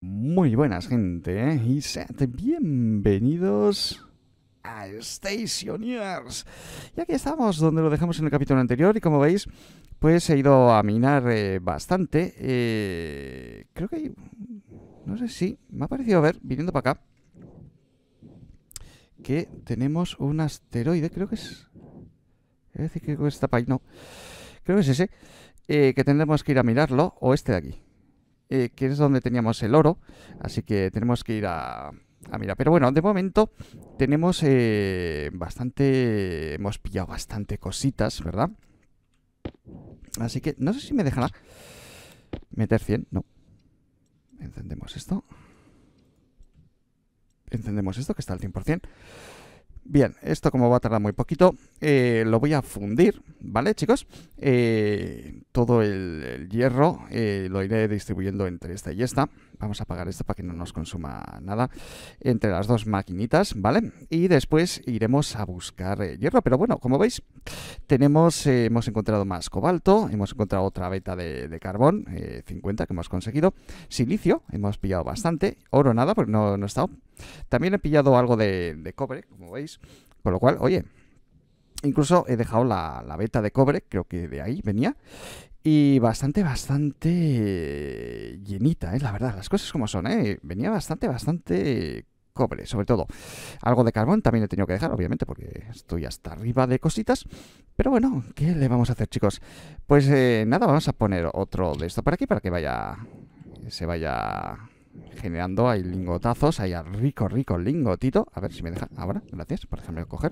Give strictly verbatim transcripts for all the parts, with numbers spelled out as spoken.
Muy buenas, gente, ¿eh? Y sed bienvenidos a Stationers. Y aquí estamos, donde lo dejamos en el capítulo anterior. Y como veis, pues he ido a minar eh, bastante. Eh, creo que hay... No sé si... Me ha parecido ver, viniendo para acá, que tenemos un asteroide. Creo que es... Es decir, que está para ahí, no. Creo que es ese. Eh, que tendremos que ir a mirarlo. O este de aquí. Eh, que es donde teníamos el oro, así que tenemos que ir a, a mirar. Pero bueno, de momento tenemos eh, bastante, hemos pillado bastante cositas, ¿verdad? Así que no sé si me dejará meter cien, no. Encendemos esto. Encendemos esto, que está al cien por cien. Bien, esto como va a tardar muy poquito, eh, lo voy a fundir, ¿vale, chicos? Eh, todo el, el hierro eh, lo iré distribuyendo entre esta y esta. Vamos a apagar esto para que no nos consuma nada. Entre las dos maquinitas, ¿vale? Y después iremos a buscar eh, hierro. Pero bueno, como veis, tenemos, eh, hemos encontrado más cobalto, hemos encontrado otra veta de, de carbón, eh, cincuenta que hemos conseguido. Silicio, hemos pillado bastante. Oro nada, porque no, no he estado. También he pillado algo de, de cobre, como veis. Con lo cual, oye, incluso he dejado la, la beta de cobre, creo que de ahí venía. Y bastante, bastante llenita, ¿eh? La verdad, las cosas como son, ¿eh? Venía bastante, bastante cobre, sobre todo. Algo de carbón también he tenido que dejar, obviamente, porque estoy hasta arriba de cositas. Pero bueno, ¿qué le vamos a hacer, chicos? Pues eh, nada, vamos a poner otro de esto por aquí para que vaya, se vaya generando ahí lingotazos, ahí rico, rico lingotito. A ver si me deja ahora, gracias por dejarme coger.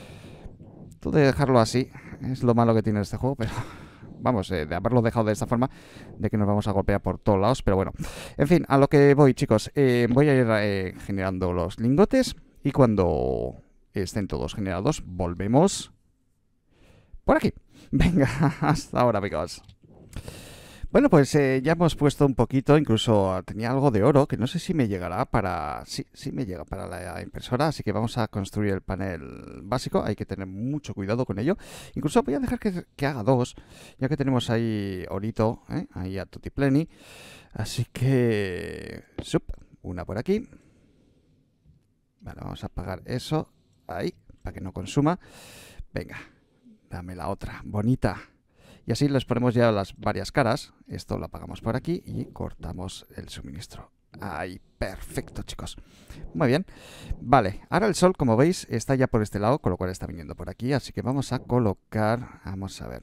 Tú de dejarlo así, es lo malo que tiene este juego, pero... Vamos, eh, de haberlo dejado de esta forma, de que nos vamos a golpear por todos lados, pero bueno. En fin, a lo que voy, chicos. Eh, voy a ir eh, generando los lingotes y cuando estén todos generados, volvemos por aquí. Venga, hasta ahora, amigos. Bueno, pues eh, ya hemos puesto un poquito, incluso tenía algo de oro, que no sé si me llegará para... Sí, sí me llega para la impresora, así que vamos a construir el panel básico, hay que tener mucho cuidado con ello. Incluso voy a dejar que, que haga dos, ya que tenemos ahí orito, ¿eh? Ahí a tutipleni. Así que... Sup, una por aquí. Vale, vamos a apagar eso, ahí, para que no consuma. Venga, dame la otra, bonita. Y así les ponemos ya las varias caras. Esto lo apagamos por aquí y cortamos el suministro. Ahí, perfecto, chicos. Muy bien. Vale, ahora el sol, como veis, está ya por este lado, con lo cual está viniendo por aquí. Así que vamos a colocar... Vamos a ver.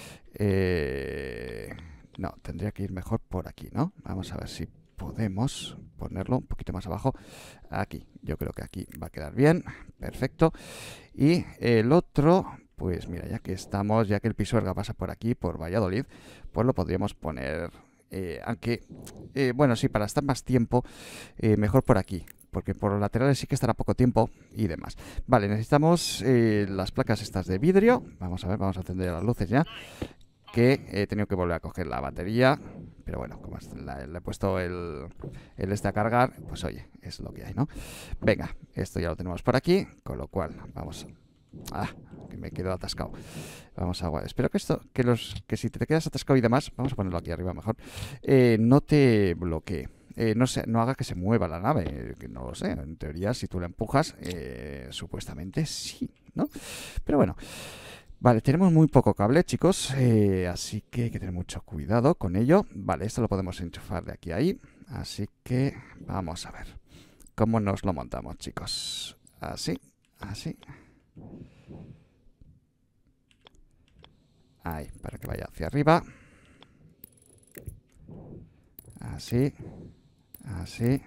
Eh... No, tendría que ir mejor por aquí, ¿no? Vamos a ver si podemos ponerlo un poquito más abajo. Aquí, yo creo que aquí va a quedar bien. Perfecto. Y el otro... Pues mira, ya que estamos, ya que el Pisuerga pasa por aquí, por Valladolid, pues lo podríamos poner, eh, aunque, eh, bueno, sí, para estar más tiempo, eh, mejor por aquí, porque por los laterales sí que estará poco tiempo y demás. Vale, necesitamos eh, las placas estas de vidrio. Vamos a ver, vamos a encender las luces ya, que he tenido que volver a coger la batería, pero bueno, como la, le he puesto el, el este a cargar, pues oye, es lo que hay, ¿no? Venga, esto ya lo tenemos por aquí, con lo cual vamos a... Ah, que me quedo atascado. Vamos a... Espero que esto, que los que si te quedas atascado y demás, vamos a ponerlo aquí arriba mejor, eh, no te bloquee. Eh, no, se, no haga que se mueva la nave, que no lo sé. En teoría, si tú la empujas, eh, supuestamente sí, ¿no? Pero bueno. Vale, tenemos muy poco cable, chicos, eh, así que hay que tener mucho cuidado con ello. Vale, esto lo podemos enchufar de aquí a ahí. Así que vamos a ver cómo nos lo montamos, chicos. Así, así. Ahí, para que vaya hacia arriba. Así. Así.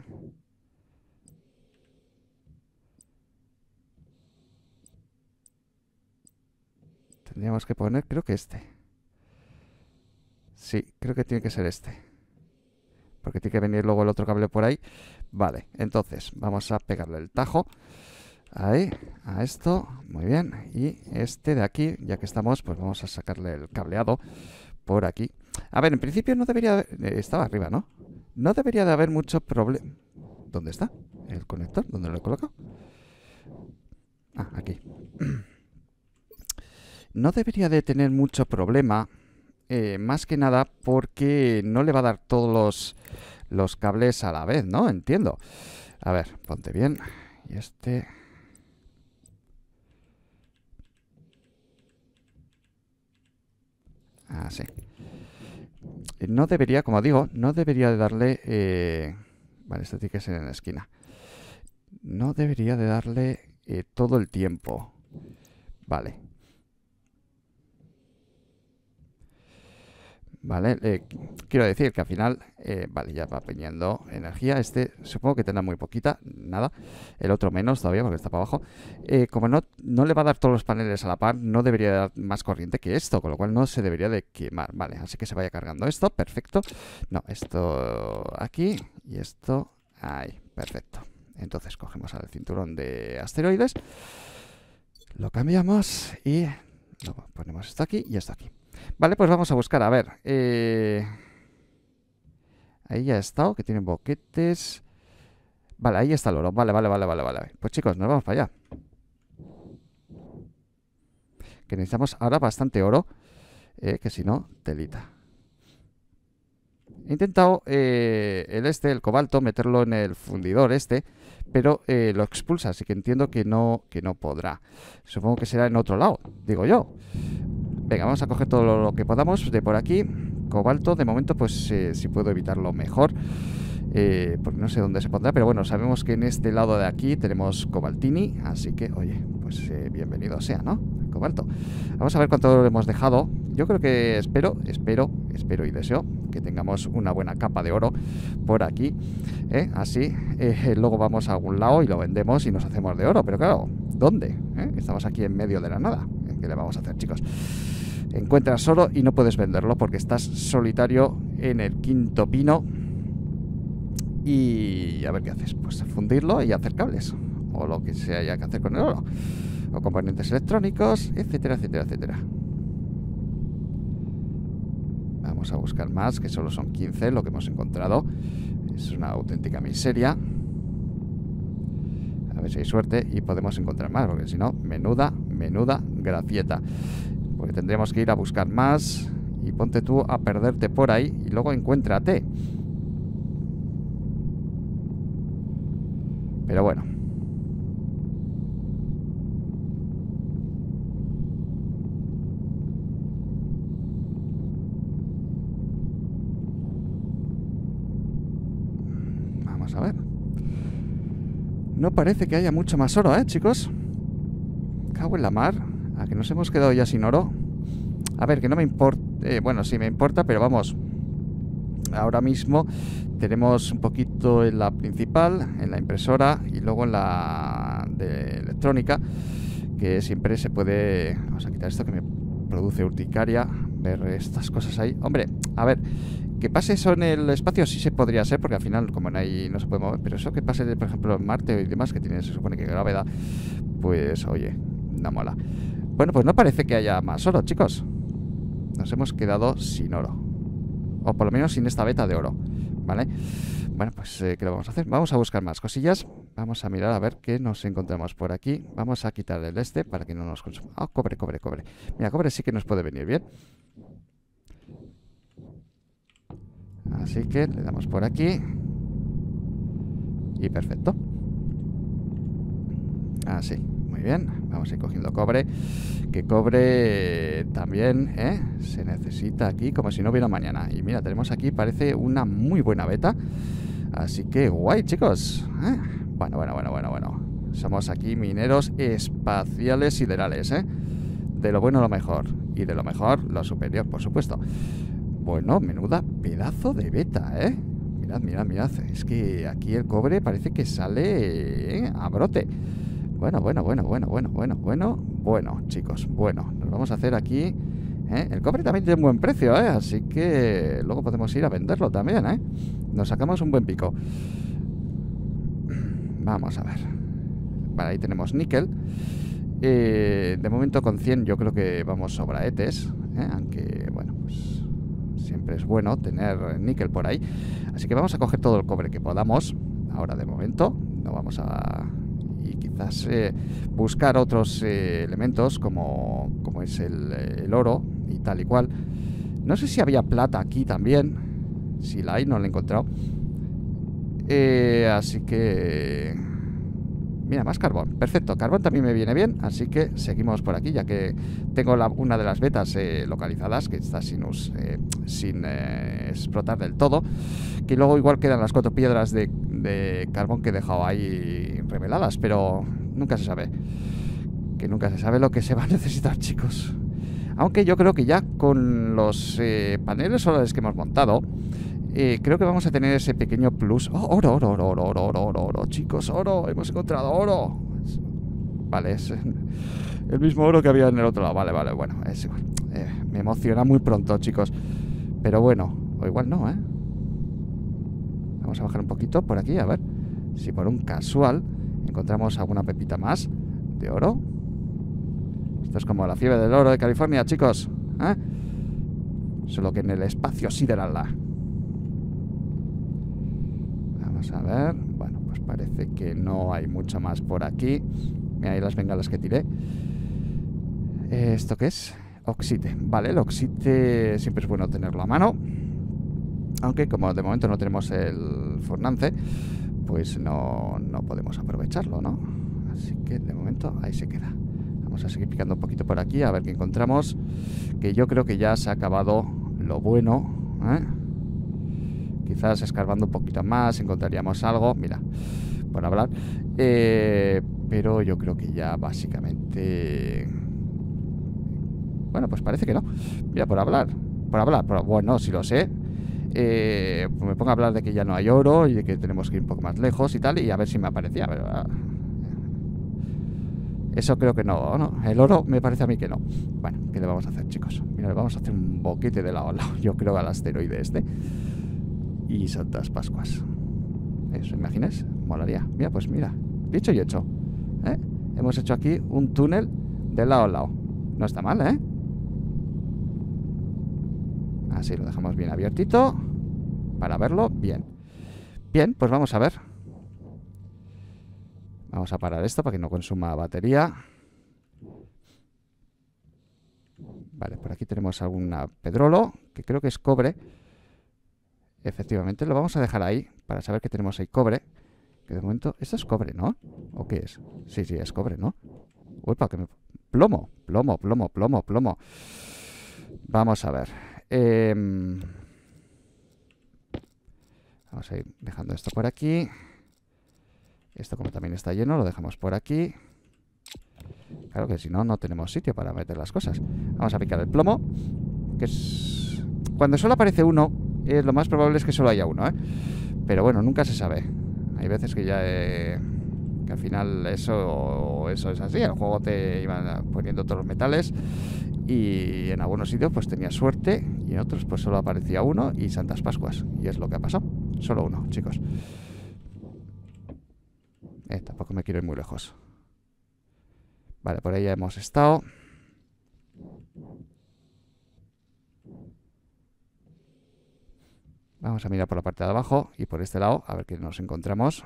Tendríamos que poner, creo que este. Sí, creo que tiene que ser este. Porque tiene que venir luego el otro cable por ahí. Vale, entonces vamos a pegarle el tajo. Ahí, a esto, muy bien. Y este de aquí, ya que estamos, pues vamos a sacarle el cableado por aquí. A ver, en principio no debería de... eh, estaba arriba, ¿no? No debería de haber mucho problema. ¿Dónde está el conector? ¿Dónde lo he colocado? Ah, aquí. No debería de tener mucho problema, eh, más que nada porque no le va a dar todos los, los cables a la vez, ¿no? Entiendo. A ver, ponte bien. Y este... Así. No debería, como digo, no debería de darle... Eh... Vale, esto tiene que ser en la esquina. No debería de darle eh, todo el tiempo. Vale. Vale, eh, quiero decir que al final, eh, vale, ya va pidiendo energía. Este supongo que tendrá muy poquita, nada. El otro menos todavía porque está para abajo. Eh, como no, no le va a dar todos los paneles a la par, no debería dar más corriente que esto, con lo cual no se debería de quemar. Vale, así que se vaya cargando esto, perfecto. No, esto aquí y esto ahí, perfecto. Entonces cogemos al cinturón de asteroides, lo cambiamos y lo ponemos esto aquí y esto aquí. Vale, pues vamos a buscar, a ver. Eh... Ahí ya ha estado, que tienen boquetes. Vale, ahí está el oro. Vale, vale, vale, vale, vale. Pues chicos, nos vamos para allá. Que necesitamos ahora bastante oro. Eh, que si no, telita. He intentado eh, el este, el cobalto, meterlo en el fundidor este, pero eh, lo expulsa, así que entiendo que no, que no podrá. Supongo que será en otro lado, digo yo. Venga, vamos a coger todo lo que podamos de por aquí. Cobalto, de momento, pues eh, si puedo evitarlo mejor. Eh, porque no sé dónde se pondrá, pero bueno, sabemos que en este lado de aquí tenemos cobaltini. Así que, oye, pues eh, bienvenido sea, ¿no? El cobalto. Vamos a ver cuánto hemos dejado. Yo creo que espero, espero, espero y deseo que tengamos una buena capa de oro por aquí. ¿eh? Así, eh, luego vamos a algún lado y lo vendemos y nos hacemos de oro. Pero claro, ¿dónde? ¿Eh? Estamos aquí en medio de la nada. ¿Qué le vamos a hacer, chicos? Encuentras oro y no puedes venderlo porque estás solitario en el quinto pino. Y a ver qué haces. Pues fundirlo y hacer cables. O lo que se haya que hacer con el oro. O componentes electrónicos, etcétera, etcétera, etcétera. Vamos a buscar más, que solo son quince lo que hemos encontrado. Es una auténtica miseria. A ver si hay suerte y podemos encontrar más, porque si no, menuda, menuda gracieta. Porque tendremos que ir a buscar más. Y ponte tú a perderte por ahí y luego encuéntrate. Pero bueno. Vamos a ver. No parece que haya mucho más oro, ¿eh, chicos? Cago en la mar. ¿A que nos hemos quedado ya sin oro? A ver, que no me importa... Eh, bueno, sí me importa, pero vamos... Ahora mismo tenemos un poquito en la principal, en la impresora y luego en la de electrónica, que siempre se puede... Vamos a quitar esto que me produce urticaria, ver estas cosas ahí. Hombre, a ver, que pase eso en el espacio sí se podría ser, porque al final como no hay, no se puede mover, pero eso que pase, por ejemplo, en Marte y demás, que tiene, se supone que gravedad, pues oye, no mola. Bueno, pues no parece que haya más oro, chicos. Nos hemos quedado sin oro. O por lo menos sin esta veta de oro, ¿vale? Bueno, pues, eh, ¿qué lo vamos a hacer? Vamos a buscar más cosillas. Vamos a mirar a ver qué nos encontramos por aquí. Vamos a quitar el este para que no nos consuma. Ah, cobre, cobre, cobre. Mira, cobre sí que nos puede venir bien. Así que le damos por aquí. Y perfecto. Así, muy bien. Vamos a ir cogiendo cobre. Que cobre también, ¿eh? Se necesita aquí como si no hubiera mañana. Y mira, tenemos aquí, parece una muy buena beta. Así que guay, chicos. ¿eh? Bueno, bueno, bueno, bueno, bueno. Somos aquí mineros espaciales siderales, ¿eh? De lo bueno lo mejor. Y de lo mejor lo superior, por supuesto. Bueno, menuda pedazo de beta, ¿eh? Mirad, mirad, mirad. Es que aquí el cobre parece que sale ¿eh? a brote. Bueno, bueno, bueno, bueno, bueno, bueno, bueno, bueno, chicos, bueno, nos vamos a hacer aquí, ¿eh? El cobre también tiene un buen precio, ¿eh? Así que luego podemos ir a venderlo también, ¿eh? Nos sacamos un buen pico. Vamos a ver. Vale, ahí tenemos níquel. Eh, de momento con cien yo creo que vamos sobraetes, ¿eh? Aunque, bueno, pues siempre es bueno tener níquel por ahí. Así que vamos a coger todo el cobre que podamos. Ahora de momento no vamos a... y quizás eh, buscar otros eh, elementos como, como es el, el oro y tal y cual. No sé si había plata aquí también. Si la hay, no la he encontrado. Eh, así que... Mira, más carbón. Perfecto, carbón también me viene bien. Así que seguimos por aquí, ya que tengo la, una de las vetas eh, localizadas, que está sin, us, eh, sin eh, explotar del todo. Que luego igual quedan las cuatro piedras de, de carbón que he dejado ahí reveladas, pero nunca se sabe. Que nunca se sabe lo que se va a necesitar, chicos. Aunque yo creo que ya con los eh, paneles solares que hemos montado, eh, creo que vamos a tener ese pequeño plus. Oh, oro, oro, oro, oro, oro, oro, oro, oro, chicos, oro, hemos encontrado oro. Vale, es el mismo oro que había en el otro lado. Vale, vale, bueno, es igual. Eh, me emociona muy pronto, chicos. Pero bueno, o igual no, ¿eh? Vamos a bajar un poquito por aquí, a ver si por un casual encontramos alguna pepita más de oro. Esto es como la fiebre del oro de California, chicos, ¿eh? Solo que en el espacio sideral. Vamos a ver. Bueno, pues parece que no hay mucho más por aquí. Mira ahí las bengalas que tiré. ¿Esto qué es? Oxite. Vale, el oxite siempre es bueno tenerlo a mano. Aunque como de momento no tenemos el fornance, pues no, no podemos aprovecharlo, ¿no? Así que de momento ahí se queda. Vamos a seguir picando un poquito por aquí a ver qué encontramos. Que yo creo que ya se ha acabado lo bueno, ¿eh? Quizás escarbando un poquito más encontraríamos algo. Mira, por hablar. Eh, pero yo creo que ya básicamente... Bueno, pues parece que no. Mira, por hablar. Por hablar. Por... Bueno, si lo sé. Eh, pues me pongo a hablar de que ya no hay oro y de que tenemos que ir un poco más lejos y tal. Y a ver si me aparecía, ¿verdad? Eso creo que no, no. El oro me parece a mí que no. Bueno, ¿qué le vamos a hacer, chicos? Mira, le vamos a hacer un boquete de lado a lado. Yo creo al asteroide este. Y Santas Pascuas. ¿Eso imaginas? Molaría. Mira, pues mira. Dicho y hecho. ¿Eh? Hemos hecho aquí un túnel de lado a lado. No está mal, ¿eh? Así lo dejamos bien abiertito para verlo bien. Bien, pues vamos a ver. Vamos a parar esto para que no consuma batería. Vale, por aquí tenemos alguna pedrolo, que creo que es cobre. Efectivamente, lo vamos a dejar ahí para saber que tenemos ahí cobre. Que de momento... Esto es cobre, ¿no? ¿O qué es? Sí, sí, es cobre, ¿no? Uy, para que me... Plomo, plomo, plomo, plomo, plomo. Vamos a ver. Eh... Vamos a ir dejando esto por aquí. Esto como también está lleno, lo dejamos por aquí. Claro que si no, no tenemos sitio para meter las cosas. Vamos a picar el plomo. Que es... Cuando solo aparece uno, eh, lo más probable es que solo haya uno, ¿eh? Pero bueno, nunca se sabe. Hay veces que ya... Eh, que al final eso, eso es así. El juego te iba poniendo todos los metales. Y en algunos sitios pues tenía suerte. Y en otros pues solo aparecía uno y Santas Pascuas. Y es lo que ha pasado. Solo uno, chicos. Eh, tampoco me quiero ir muy lejos. Vale, por ahí ya hemos estado. Vamos a mirar por la parte de abajo y por este lado, a ver qué nos encontramos.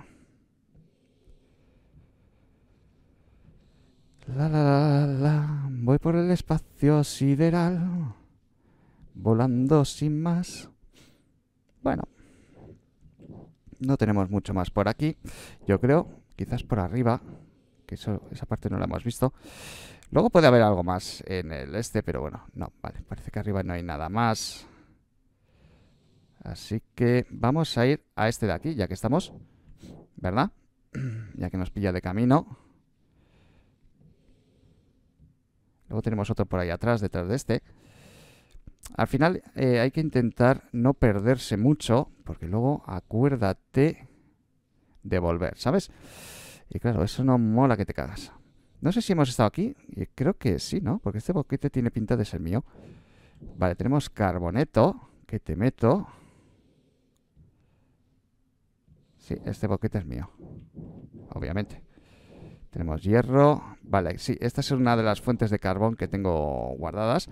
La la la la, voy por el espacio sideral, volando sin más. Bueno, no tenemos mucho más por aquí, yo creo. Quizás por arriba, que eso, esa parte no la hemos visto. Luego puede haber algo más en el este, pero bueno, no, vale, parece que arriba no hay nada más. Así que vamos a ir a este de aquí, ya que estamos, ¿verdad? Ya que nos pilla de camino. Luego tenemos otro por ahí atrás, detrás de este. Al final eh, hay que intentar no perderse mucho, porque luego acuérdate de volver, ¿sabes? Y claro, eso no mola que te cagas. No sé si hemos estado aquí, y creo que sí, ¿no? Porque este boquete tiene pinta de ser mío. Vale, tenemos carboneto, que te meto. Sí, este boquete es mío, obviamente. Tenemos hierro. Vale, sí, esta es una de las fuentes de carbón que tengo guardadas.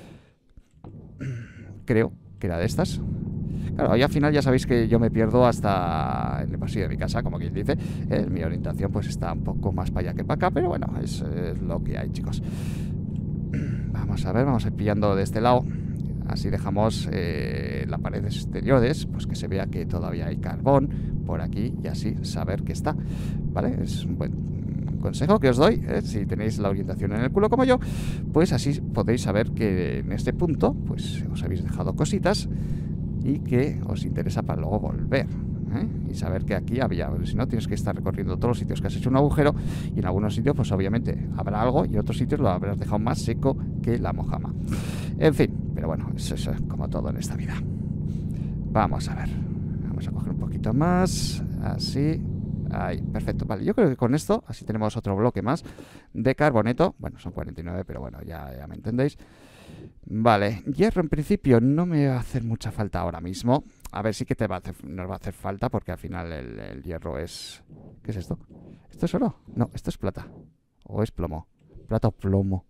Creo que era de estas. Claro, y al final ya sabéis que yo me pierdo hasta en el pasillo de mi casa, como quien dice. Eh, mi orientación pues está un poco más para allá que para acá, pero bueno, es, es lo que hay, chicos. Vamos a ver, vamos a ir pillando de este lado. Así dejamos eh, las paredes exteriores, pues que se vea que todavía hay carbón por aquí y así saber que está, ¿vale? Es un buen consejo que os doy, ¿eh? Si tenéis la orientación en el culo como yo, pues así podéis saber que en este punto pues os habéis dejado cositas y que os interesa para luego volver, ¿eh? Y saber que aquí había, si no tienes que estar recorriendo todos los sitios que has hecho un agujero, y en algunos sitios pues obviamente habrá algo y en otros sitios lo habrás dejado más seco que la mojama. En fin, pero bueno, eso es como todo en esta vida. Vamos a ver, vamos a coger un poquito más, así, ahí, perfecto. Vale, yo creo que con esto así tenemos otro bloque más de carboneto. Bueno, son cuarenta y nueve, pero bueno, ya, ya me entendéis. Vale, hierro en principio no me va a hacer mucha falta ahora mismo. A ver, sí que te va a hacer, nos va a hacer falta porque al final el, el hierro es... ¿Qué es esto? ¿Esto es oro? No, esto es plata. ¿O es plomo? Plata o plomo.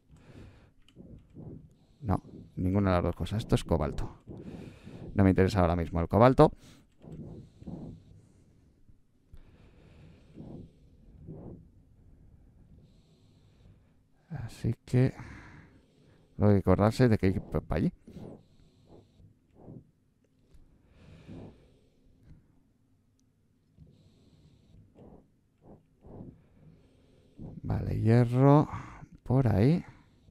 No, ninguna de las dos cosas. Esto es cobalto. No me interesa ahora mismo el cobalto. Así que... Lo que acordarse de que hay que ir para allí. Vale, hierro por ahí.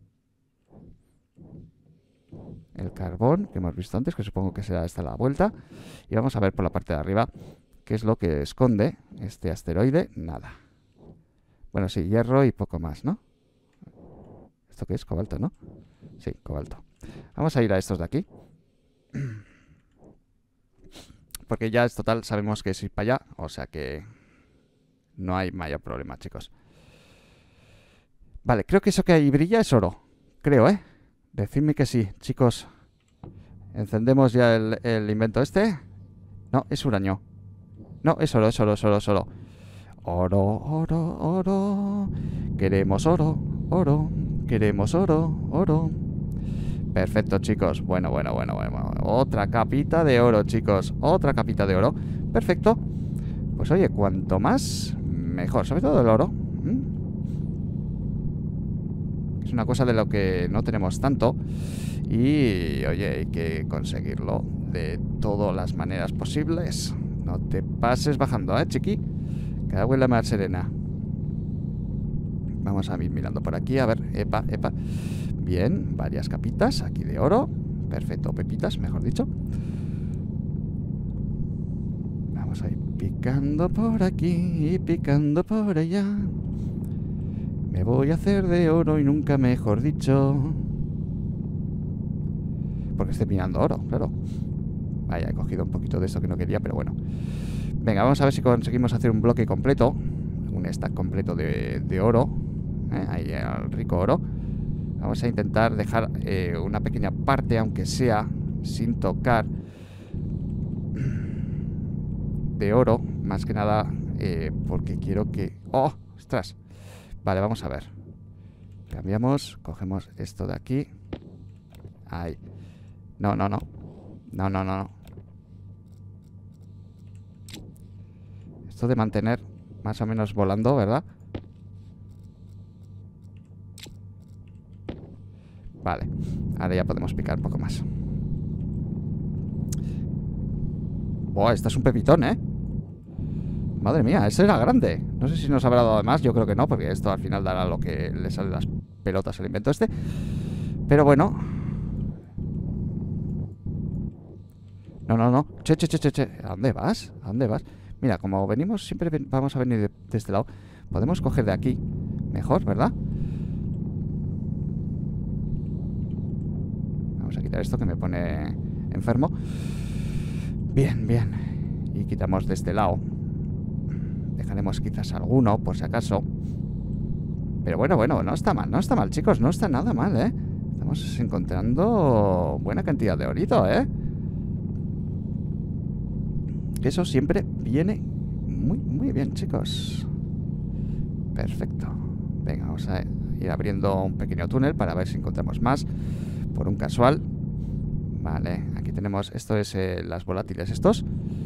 El carbón que hemos visto antes, que supongo que será esta la vuelta. Y vamos a ver por la parte de arriba qué es lo que esconde este asteroide. Nada. Bueno, sí, hierro y poco más, ¿no? ¿Esto qué es? Cobalto, ¿no? Sí, cobalto. Vamos a ir a estos de aquí. Porque ya es total, sabemos que es ir para allá. O sea que no hay mayor problema, chicos. Vale, creo que eso que ahí brilla es oro. Creo, ¿eh? Decidme que sí, chicos. Encendemos ya el, el invento este. No, es uranio. No, es oro, es oro, es oro, es oro. Oro, oro, oro. Queremos oro, oro. Queremos oro, oro. Perfecto, chicos. Bueno, bueno, bueno, bueno. Otra capita de oro, chicos. Otra capita de oro. Perfecto. Pues oye, cuanto más, mejor. Sobre todo el oro. ¿Mm? Es una cosa de lo que no tenemos tanto. Y, oye, hay que conseguirlo de todas las maneras posibles. No te pases bajando, ¿eh, chiqui? Que agua en la mar serena. Vamos a ir mirando por aquí. A ver, epa, epa. Bien, varias capitas aquí de oro. Perfecto, pepitas, mejor dicho. Vamos a ir picando por aquí y picando por allá. Me voy a hacer de oro y nunca mejor dicho. Porque estoy minando oro, claro. Vaya, he cogido un poquito de esto que no quería, pero bueno. Venga, vamos a ver si conseguimos hacer un bloque completo. Un stack completo de, de oro. ¿eh? Ahí el rico oro. Vamos a intentar dejar eh, una pequeña parte, aunque sea sin tocar, de oro. Más que nada eh, porque quiero que... ¡Oh! ¡Ostras! Vale, vamos a ver. Cambiamos, cogemos esto de aquí. Ahí. No, no, no. No, no, no, no. Esto de mantener más o menos volando, ¿verdad? Vale. Ahora ya podemos picar un poco más. Buah, esto es un pepitón, ¿eh? Madre mía, ese era grande. No sé si nos habrá dado más, yo creo que no, porque esto al final dará lo que le sale las pelotas al invento este. Pero bueno. No, no, no. Che, che, che, che, che. ¿A dónde vas? ¿A dónde vas? Mira, como venimos, siempre ven, vamos a venir de, de este lado. Podemos coger de aquí. Mejor, ¿verdad? Vamos a quitar esto que me pone enfermo. Bien, bien. Y quitamos de este lado. Dejaremos quizás alguno, por si acaso. Pero bueno, bueno, no está mal, no está mal, chicos. No está nada mal, ¿eh? Estamos encontrando buena cantidad de orito, ¿eh? Eso siempre viene muy, muy bien, chicos. Perfecto. Venga, vamos a ir abriendo un pequeño túnel para ver si encontramos más. Por un casual. Vale, aquí tenemos... Esto es eh, las volátiles estos.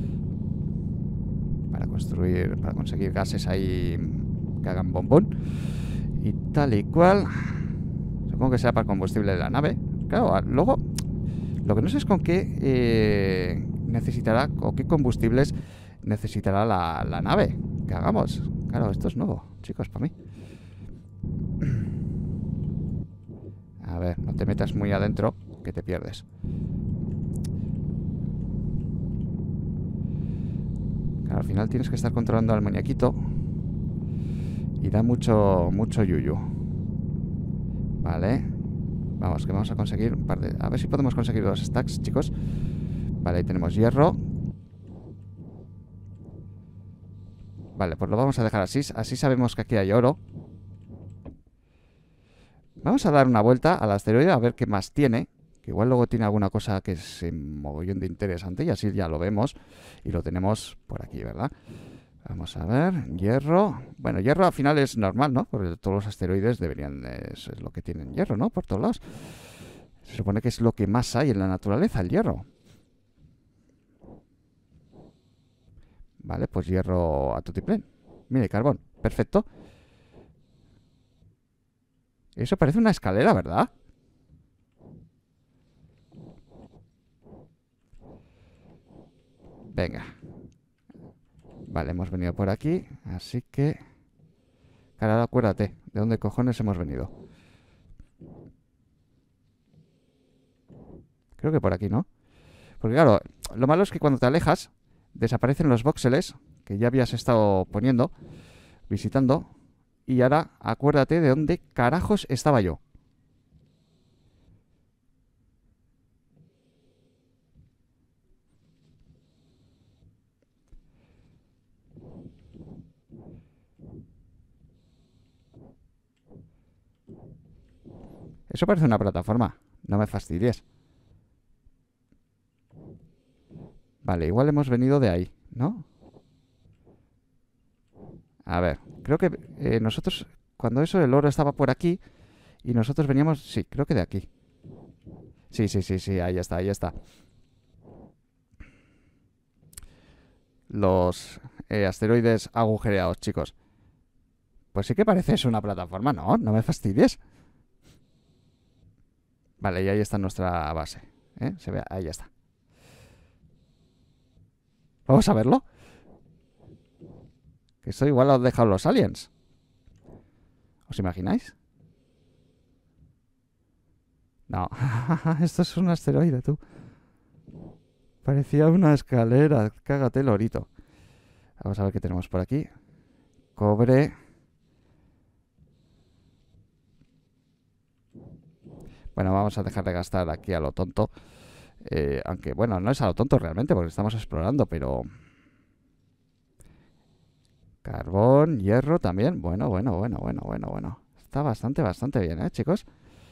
Para construir... Para conseguir gases ahí que hagan bombón. Y tal y cual. Supongo que será para el combustible de la nave. Claro, luego... Lo que no sé es con qué... Eh, necesitará o qué combustibles necesitará la, la nave que hagamos. Claro, esto es nuevo, chicos, para mí. A ver, no te metas muy adentro, que te pierdes. Claro, al final tienes que estar controlando al muñequito. Y da mucho, mucho yuyu. Vale. Vamos, que vamos a conseguir un par de... A ver si podemos conseguir dos stacks, chicos. Vale, ahí tenemos hierro. Vale, pues lo vamos a dejar así. Así sabemos que aquí hay oro. Vamos a dar una vuelta al asteroide a ver qué más tiene. Que igual luego tiene alguna cosa que es un mogollón de interesante. Y así ya lo vemos. Y lo tenemos por aquí, ¿verdad? Vamos a ver. Hierro. Bueno, hierro al final es normal, ¿no? Porque todos los asteroides deberían... Es, es lo que tienen hierro, ¿no? Por todos lados. Se supone que es lo que más hay en la naturaleza, el hierro. Vale, pues hierro a tutiplén. Mire, carbón. Perfecto. Eso parece una escalera, ¿verdad? Venga. Vale, hemos venido por aquí. Así que... Ahora acuérdate, ¿de dónde cojones hemos venido? Creo que por aquí, ¿no? Porque claro, lo malo es que cuando te alejas desaparecen los voxeles que ya habías estado poniendo, visitando. Y ahora acuérdate de dónde carajos estaba yo. Eso parece una plataforma. No me fastidies. Vale, igual hemos venido de ahí, ¿no? A ver, creo que eh, nosotros... Cuando eso, el oro estaba por aquí y nosotros veníamos... Sí, creo que de aquí. Sí, sí, sí, sí, ahí está, ahí está. Los eh, asteroides agujereados, chicos. Pues sí que parece eso una plataforma, ¿no? No me fastidies. Vale, y ahí está nuestra base. ¿Eh? Se ve, ahí está. Vamos a verlo. Que eso igual lo han dejado los aliens. ¿Os imagináis? No. Esto es un asteroide, tú. Parecía una escalera. Cágate el lorito. Vamos a ver qué tenemos por aquí. Cobre. Bueno, vamos a dejar de gastar aquí a lo tonto. Eh, aunque, bueno, no es a lo tonto realmente, porque estamos explorando, pero... Carbón, hierro también. Bueno, bueno, bueno, bueno, bueno, bueno. Está bastante, bastante bien, ¿eh, chicos?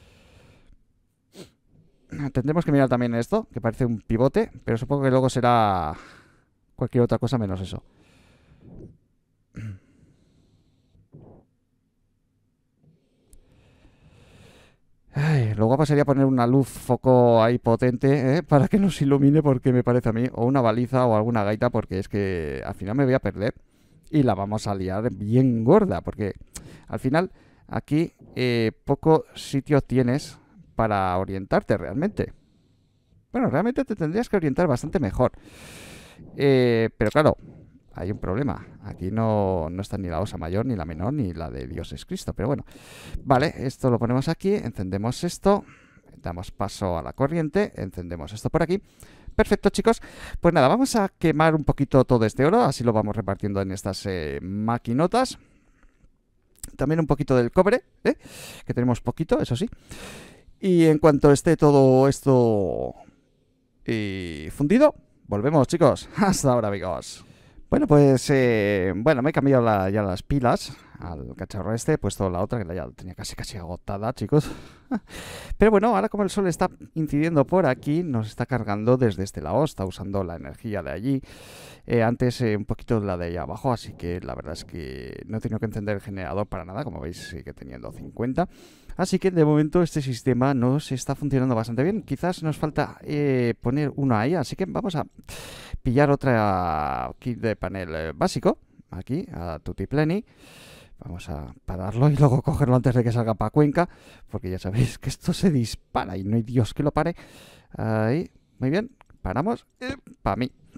Tendremos que mirar también esto, que parece un pivote, pero supongo que luego será cualquier otra cosa menos eso. Ay, lo guapo sería poner una luz foco ahí potente, ¿eh? Para que nos ilumine, porque me parece a mí, o una baliza o alguna gaita, porque es que al final me voy a perder y la vamos a liar bien gorda, porque al final aquí eh, poco sitio tienes para orientarte realmente. Bueno, realmente te tendrías que orientar bastante mejor. Eh, pero claro, hay un problema. Aquí no, no está ni la osa mayor, ni la menor, ni la de Dios es Cristo. Pero bueno, vale, esto lo ponemos aquí, encendemos esto, damos paso a la corriente, encendemos esto por aquí. Perfecto, chicos. Pues nada, vamos a quemar un poquito todo este oro, así lo vamos repartiendo en estas eh, maquinotas. También un poquito del cobre, ¿eh? Que tenemos poquito, eso sí. Y en cuanto esté todo esto eh, fundido, volvemos, chicos. Hasta ahora, amigos. Bueno, pues, eh, bueno, me he cambiado la, ya las pilas al cacharro este. He puesto la otra, que la ya tenía casi casi agotada, chicos. Pero bueno, ahora como el sol está incidiendo por aquí, nos está cargando desde este lado. Está usando la energía de allí. Eh, antes eh, un poquito la de allá abajo, así que la verdad es que no he tenido que encender el generador para nada. Como veis, sigue teniendo cincuenta. Así que de momento este sistema nos está funcionando bastante bien. Quizás nos falta eh, poner uno ahí, así que vamos a pillar otra kit de panel eh, básico. Aquí, a tutipleni. Vamos a pararlo y luego cogerlo antes de que salga para Cuenca, porque ya sabéis que esto se dispara y no hay Dios que lo pare. Ahí, muy bien, paramos. Eh, para mí.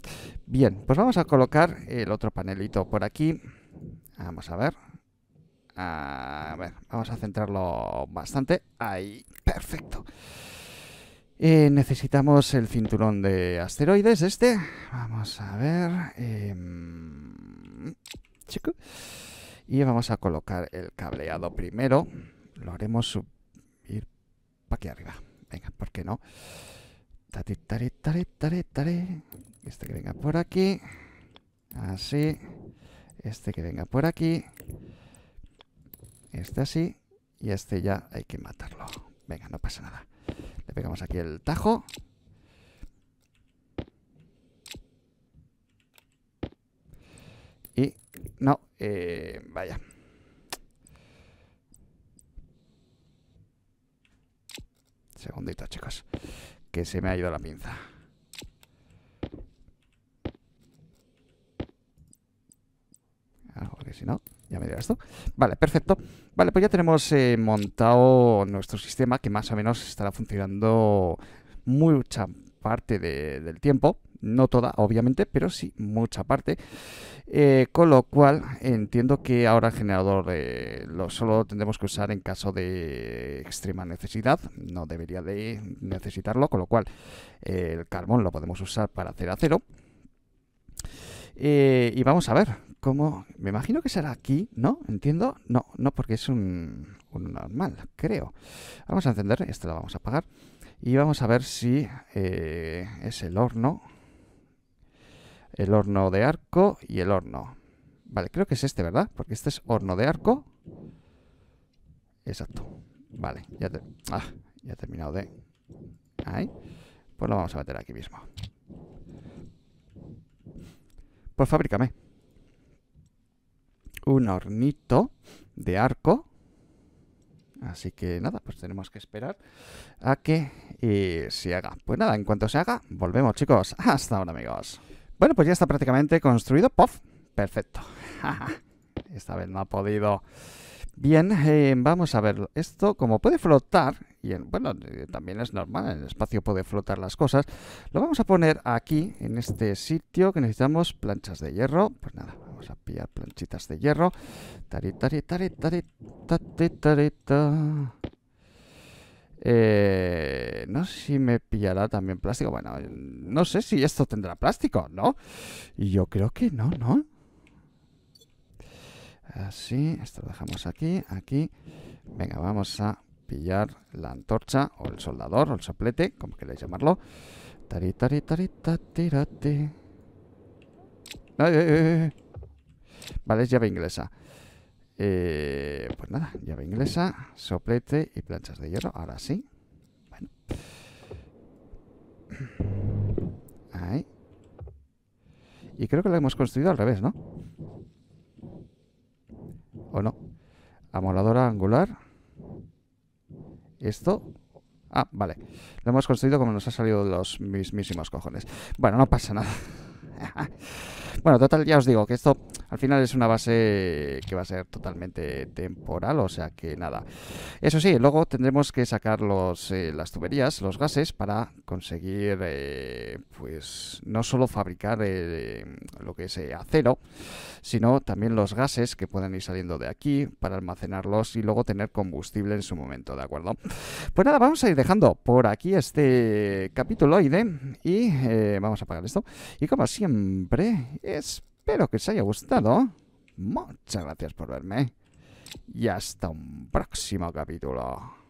Bien, pues vamos a colocar el otro panelito por aquí. Vamos a ver. A ver, vamos a centrarlo bastante. Ahí, perfecto. Eh, necesitamos el cinturón de asteroides este. Vamos a ver. Eh, chico. Y vamos a colocar el cableado primero. Lo haremos subir para aquí arriba. Venga, ¿por qué no? Tari, tari, tari, tari, tari. Este que venga por aquí. Así. Este que venga por aquí. Este así. Y este ya hay que matarlo. Venga, no pasa nada. Le pegamos aquí el tajo. Y no, eh, vaya. Segundito, chicos. Que se me ha ido la pinza. Algo que si no, ya me dirá esto. Vale, perfecto. Vale, pues ya tenemos eh, montado nuestro sistema que más o menos estará funcionando mucha parte de, del tiempo. No toda, obviamente, pero sí mucha parte. Eh, con lo cual, entiendo que ahora el generador eh, lo solo tendremos que usar en caso de extrema necesidad. No debería de necesitarlo, con lo cual eh, el carbón lo podemos usar para hacer acero. Eh, y vamos a ver cómo... Me imagino que será aquí, ¿no? ¿Entiendo? No, no, porque es un, un normal, creo. Vamos a encender, este lo vamos a apagar. Y vamos a ver si eh, es el horno. El horno de arco y el horno. Vale, creo que es este, ¿verdad? Porque este es horno de arco. Exacto. Vale, ya, te... ah, ya he terminado de... Ahí. Pues lo vamos a meter aquí mismo. Pues fabrícame un hornito de arco. Así que nada, pues tenemos que esperar a que eh, se haga. Pues nada, en cuanto se haga, volvemos, chicos. Hasta ahora, amigos. Bueno, pues ya está prácticamente construido. ¡Pof! Perfecto. Esta vez no ha podido. Bien, eh, vamos a ver. Esto, como puede flotar, y en, bueno, eh, también es normal, en el espacio puede flotar las cosas, lo vamos a poner aquí, en este sitio, que necesitamos planchas de hierro. Pues nada, vamos a pillar planchitas de hierro. Tari, tari, tari, tari, tari, tari, tari. Eh, no sé si me pillará también plástico. Bueno, no sé si esto tendrá plástico, ¿no? Y yo creo que no, ¿no? Así, esto lo dejamos aquí, aquí. Venga, vamos a pillar la antorcha o el soldador o el soplete, como queráis llamarlo. Tari, tari, tari, tirate. Vale, es llave inglesa. Eh, pues nada, llave inglesa, soplete y planchas de hierro. Ahora sí. Bueno. Ahí. Y creo que lo hemos construido al revés, ¿no? ¿O no? Amoladora angular. Esto. Ah, vale. Lo hemos construido como nos ha salido de los mismísimos cojones. Bueno, no pasa nada. Bueno, total, ya os digo que esto al final es una base que va a ser totalmente temporal, o sea que nada. Eso sí, luego tendremos que sacar los, eh, las tuberías, los gases, para conseguir, eh, pues, no solo fabricar eh, lo que es eh, acero, sino también los gases que puedan ir saliendo de aquí para almacenarlos y luego tener combustible en su momento, ¿de acuerdo? Pues nada, vamos a ir dejando por aquí este capituloide y eh, vamos a apagar esto. Y como siempre, espero que os haya gustado. Muchas gracias por verme y hasta un próximo capítulo.